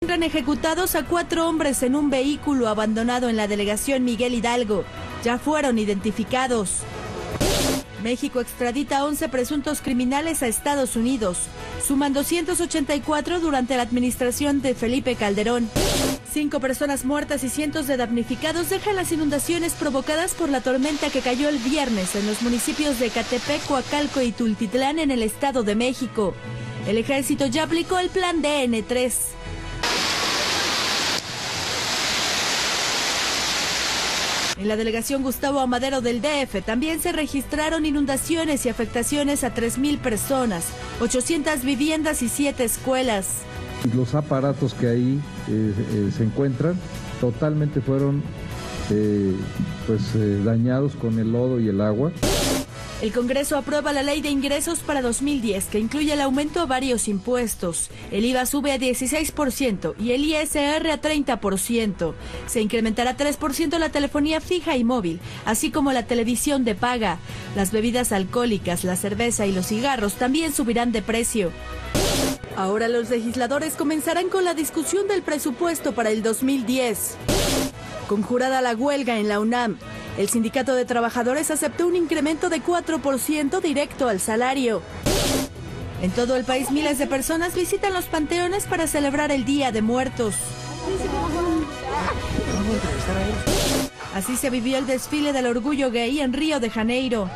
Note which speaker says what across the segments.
Speaker 1: Han ejecutados a 4 hombres en un vehículo abandonado en la delegación Miguel Hidalgo. Ya fueron identificados. México extradita a 11 presuntos criminales a Estados Unidos. Suman 284 durante la administración de Felipe Calderón. 5 personas muertas y cientos de damnificados dejan las inundaciones provocadas por la tormenta que cayó el viernes en los municipios de Ecatepec, Coacalco y Tultitlán en el Estado de México. El ejército ya aplicó el plan DN3. En la delegación Gustavo Amadero del DF también se registraron inundaciones y afectaciones a 3,000 personas, 800 viviendas y 7 escuelas.
Speaker 2: Los aparatos que ahí se encuentran totalmente fueron dañados con el lodo y el agua.
Speaker 1: El Congreso aprueba la Ley de Ingresos para 2010, que incluye el aumento a varios impuestos. El IVA sube a 16% y el ISR a 30%. Se incrementará 3% la telefonía fija y móvil, así como la televisión de paga. Las bebidas alcohólicas, la cerveza y los cigarros también subirán de precio. Ahora los legisladores comenzarán con la discusión del presupuesto para el 2010. Conjurada la huelga en la UNAM, el Sindicato de Trabajadores aceptó un incremento de 4% directo al salario. En todo el país, miles de personas visitan los panteones para celebrar el Día de Muertos. Así se vivió el desfile del orgullo gay en Río de Janeiro.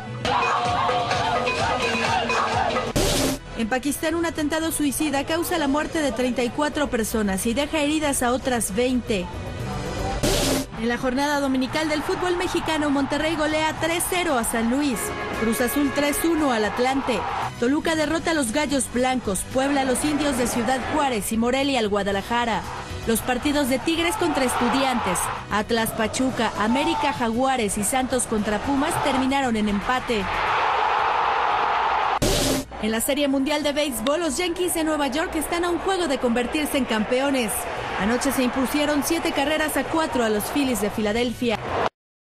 Speaker 1: En Pakistán, un atentado suicida causa la muerte de 34 personas y deja heridas a otras 20. En la jornada dominical del fútbol mexicano, Monterrey golea 3-0 a San Luis, Cruz Azul 3-1 al Atlante, Toluca derrota a los Gallos Blancos, Puebla a los Indios de Ciudad Juárez y Morelia al Guadalajara. Los partidos de Tigres contra Estudiantes, Atlas Pachuca, América Jaguares y Santos contra Pumas terminaron en empate. En la Serie Mundial de Béisbol, los Yankees de Nueva York están a un juego de convertirse en campeones. Anoche se impusieron 7 carreras a 4 a los Phillies de Filadelfia.